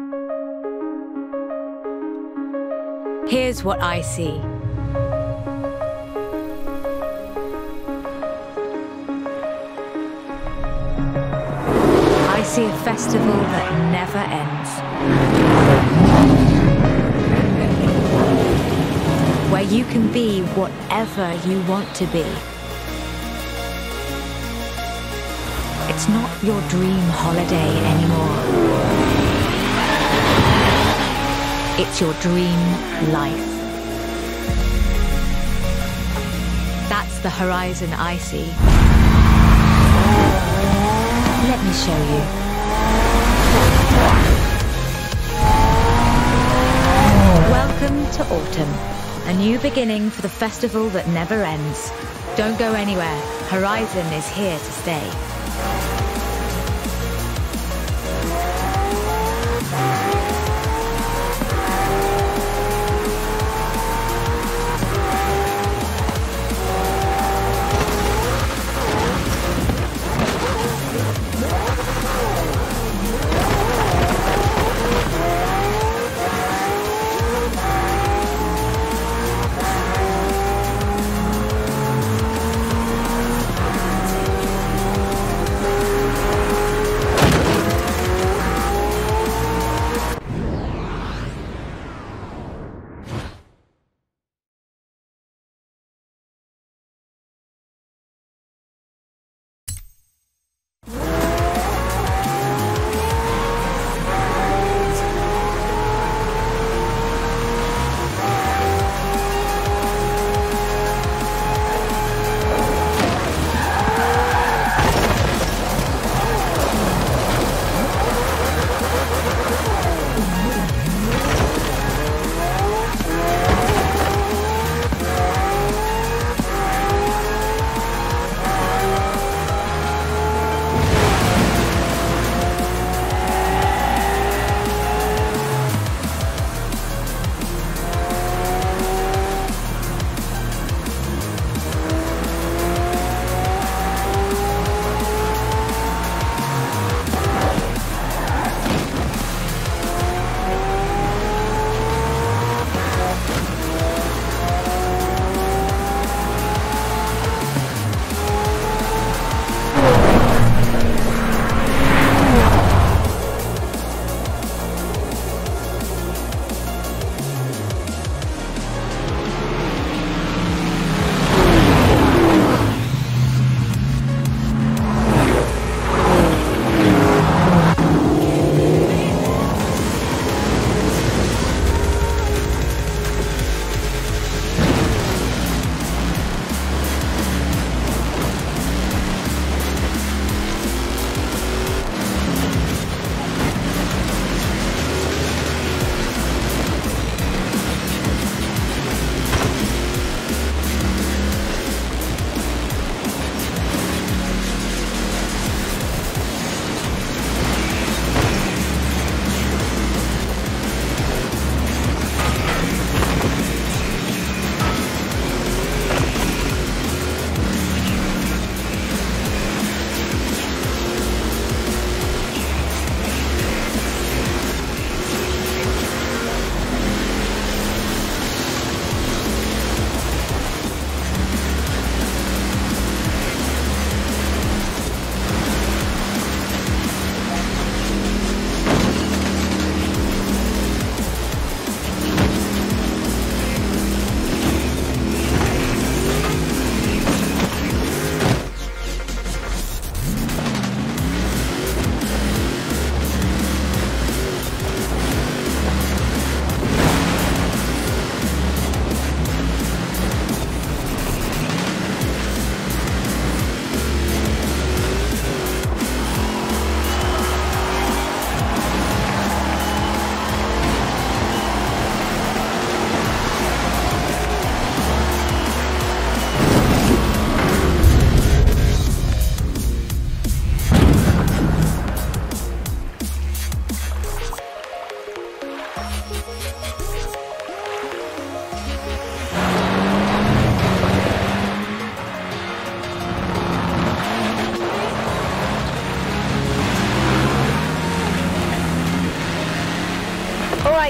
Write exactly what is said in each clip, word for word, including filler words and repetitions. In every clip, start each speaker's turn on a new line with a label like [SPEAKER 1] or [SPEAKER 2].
[SPEAKER 1] Here's what I see. I see a festival that never ends. Where you can be whatever you want to be. It's not your dream holiday anymore. It's your dream life. That's the horizon I see. Let me show you. Welcome to autumn. A new beginning for the festival that never ends. Don't go anywhere. Horizon is here to stay.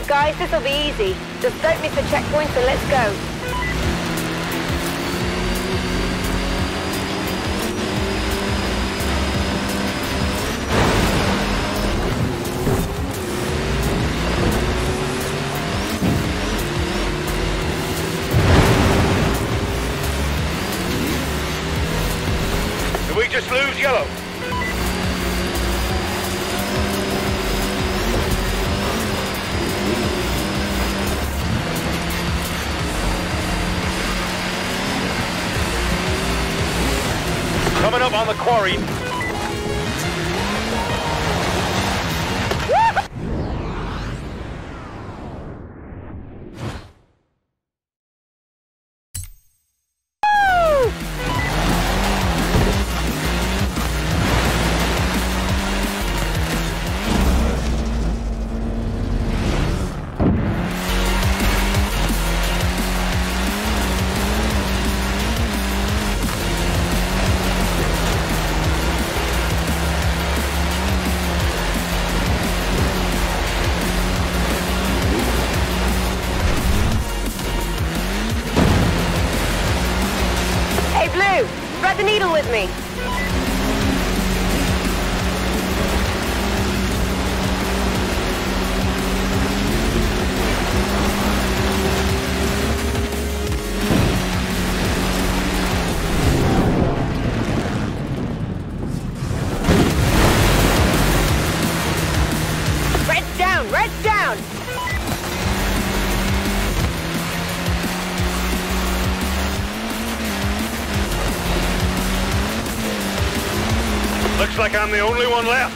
[SPEAKER 2] Guys, this'll be easy. Just don't miss the checkpoints and let's go.
[SPEAKER 3] Did we just lose yellow? Coming up on the quarry.
[SPEAKER 2] Thread the needle with me. Red's down, red's down!
[SPEAKER 3] Looks like I'm the only one left.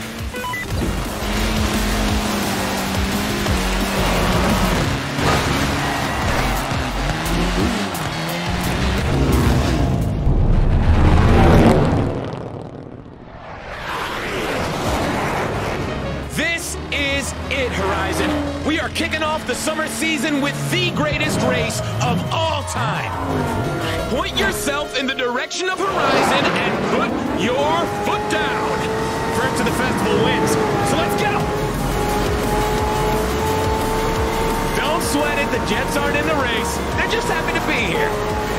[SPEAKER 4] This is it, Horizon. We are kicking off the summer season with the greatest race of all time. Point yourself in the direction of Horizon and put your foot down. First to the festival wins, so let's go! Don't sweat it, the Jets aren't in the race. They're just happy to be here.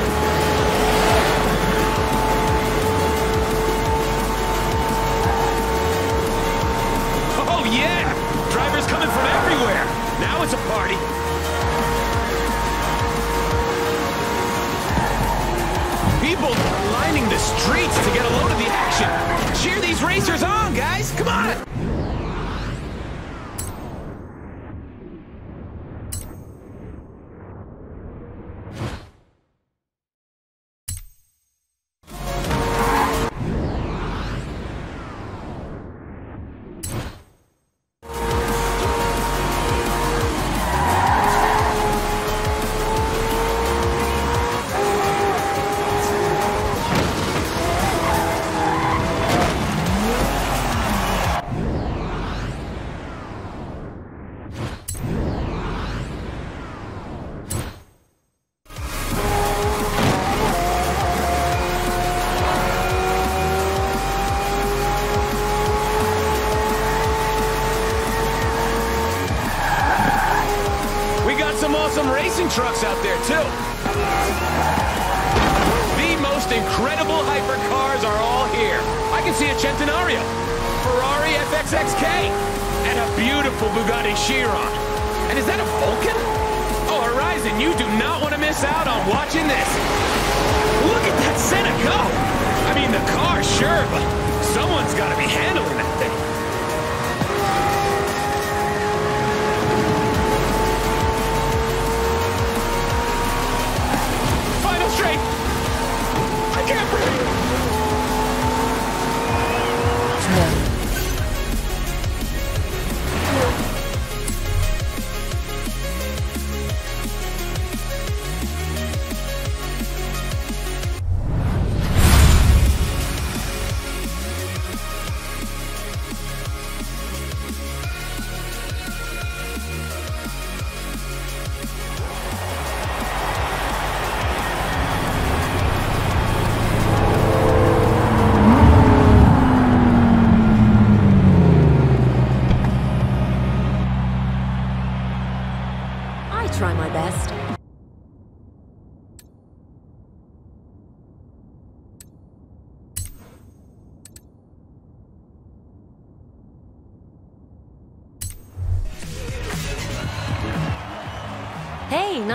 [SPEAKER 4] Oh yeah! Drivers coming from everywhere. Now it's a party. People are lining the streets to get a load of the action. Cheer these racers on, guys! Come on! Some racing trucks out there, too. The most incredible hypercars are all here. I can see a Centenario, Ferrari F X X K, and a beautiful Bugatti Chiron. And is that a Vulcan? Oh, Horizon, you do not want to miss out on watching this. Look at that Senna go! I mean, the car, sure, but someone's got to be handling that thing. Straight. I can't breathe.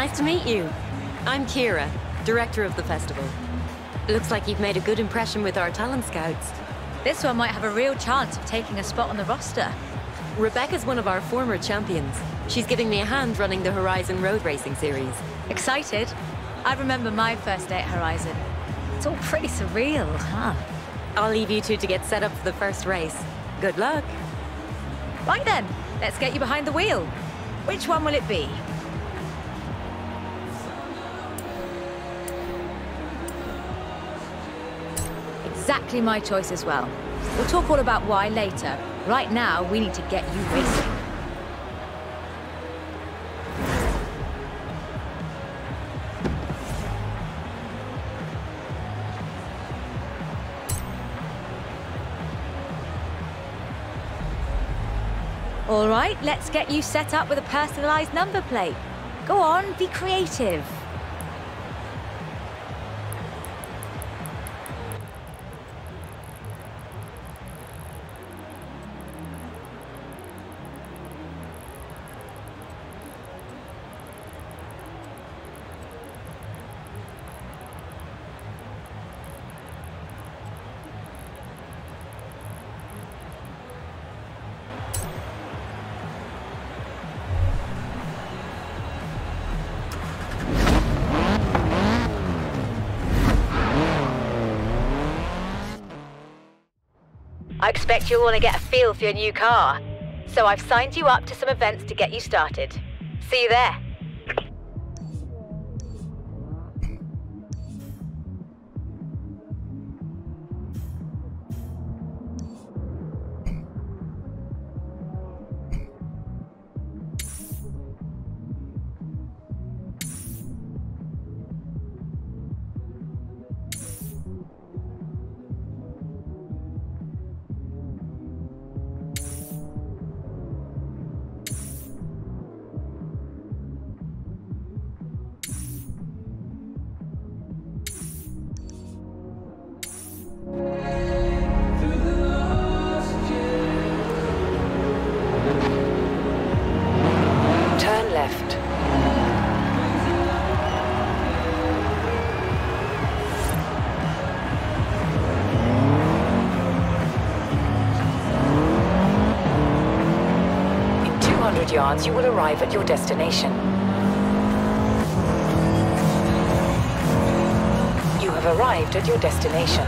[SPEAKER 5] Nice to meet you. I'm Kira, director of the festival. Looks like you've made a good impression with our talent scouts.
[SPEAKER 1] This one might have a real chance of taking a spot on the roster.
[SPEAKER 5] Rebecca's one of our former champions. She's giving me a hand running the Horizon road racing series.
[SPEAKER 1] Excited? I remember my first day at Horizon. It's all pretty surreal, huh?
[SPEAKER 5] I'll leave you two to get set up for the first race. Good luck.
[SPEAKER 1] Right then, let's get you behind the wheel. Which one will it be? Exactly my choice as well. We'll talk all about why later. Right now, we need to get you racing. All right, let's get you set up with a personalized number plate. Go on, be creative. I expect you'll want to get a feel for your new car. So I've signed you up to some events to get you started. See you there.
[SPEAKER 6] Yards, you will arrive at your destination. You have arrived at your destination.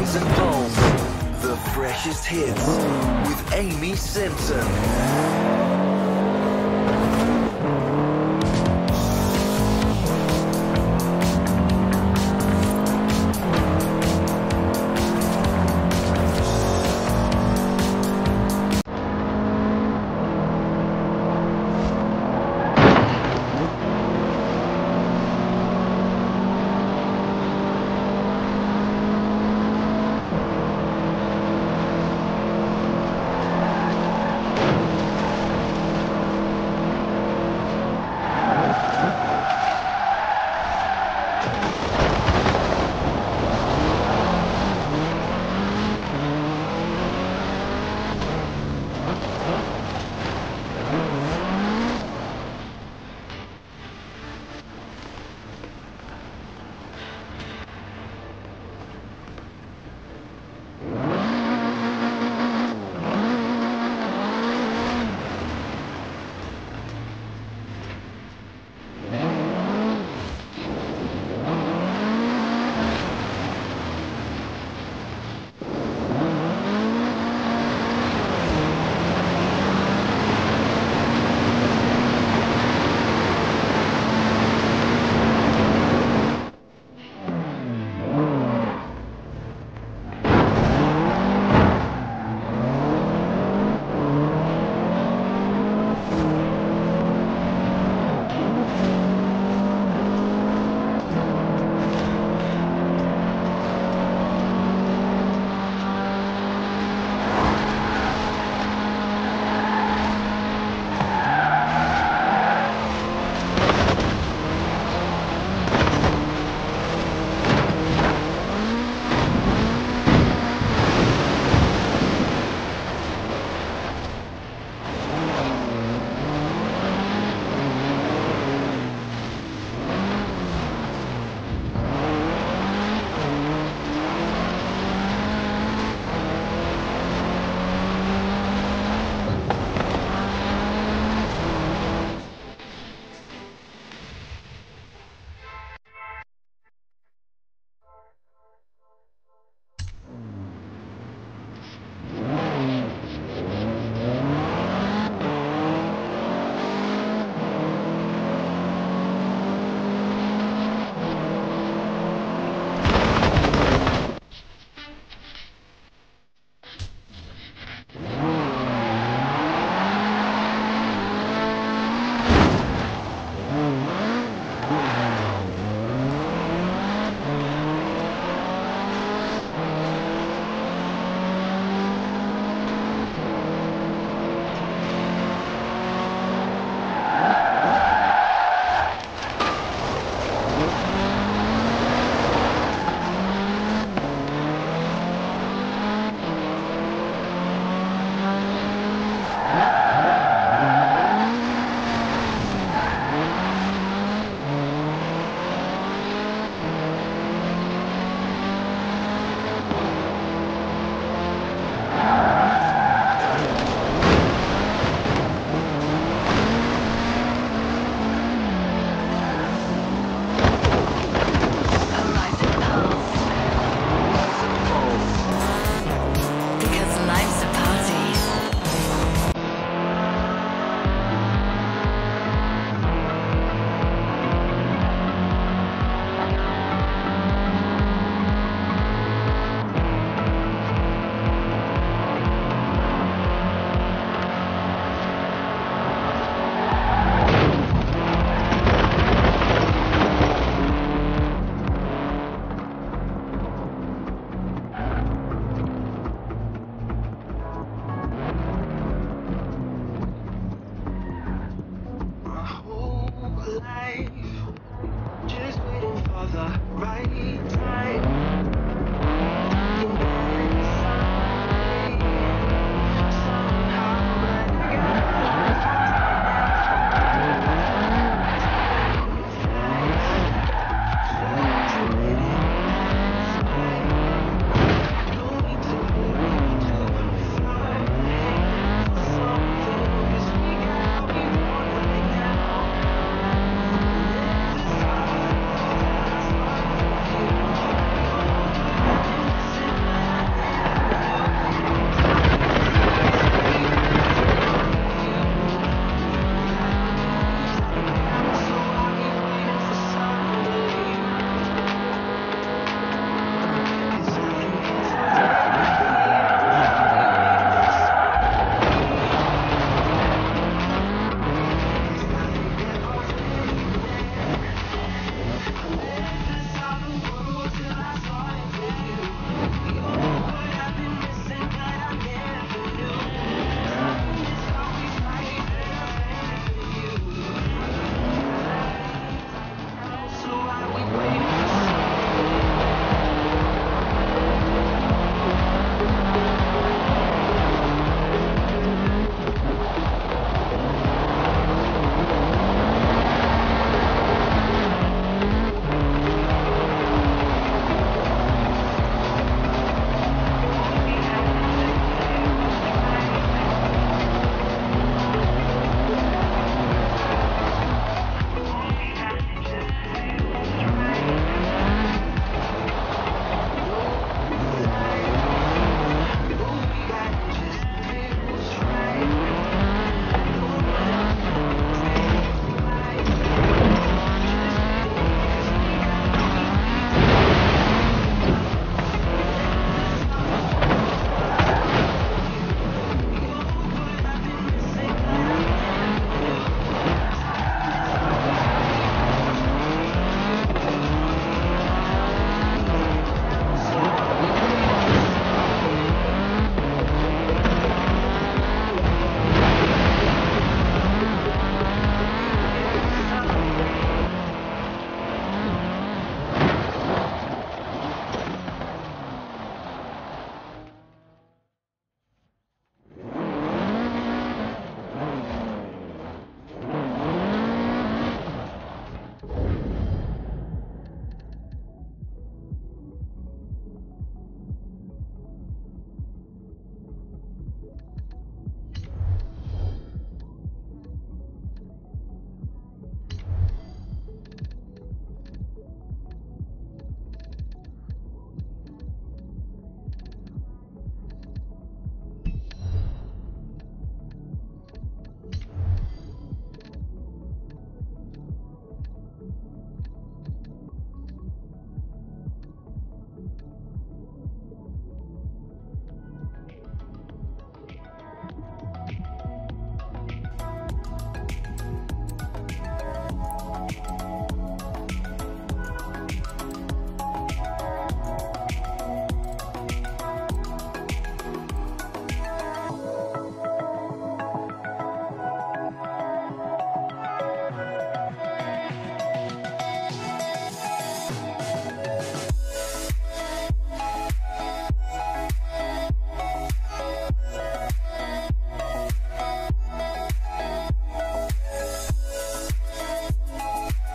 [SPEAKER 7] Hits with Amy Simpson.